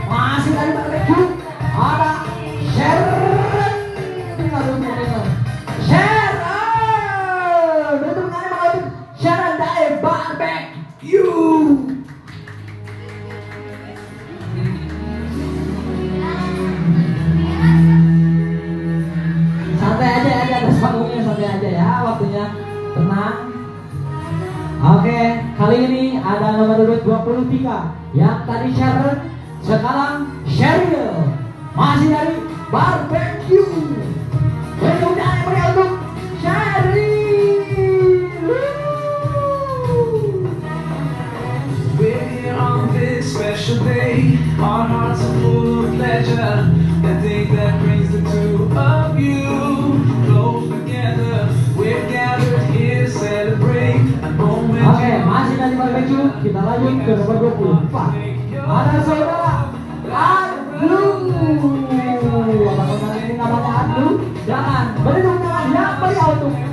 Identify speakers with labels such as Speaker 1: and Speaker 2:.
Speaker 1: Masih dari barbecue ada Sharon. Sharon, betul kan Bang? Sharon dari barbecue. Santai aja ya, di atas panggungnya santai aja ya, waktunya tenang. Oke, kali ini ada nomor urut 23 yang tadi Sharon, sekarang Sheryl, masih dari barbecue. Beri udara yang meriah untuk Sheryl.
Speaker 2: We're here on this special day. Our hearts are full of pleasure. The day that brings the two of you close together. We're gathered here to celebrate a moment.
Speaker 1: Oke, masih dari barbecue, kita lanjut ke nomor 24. Ada saudara Adlu. Apakah kali ini namanya Adlu? Jangan beri tepuk tangan yang meriah untuk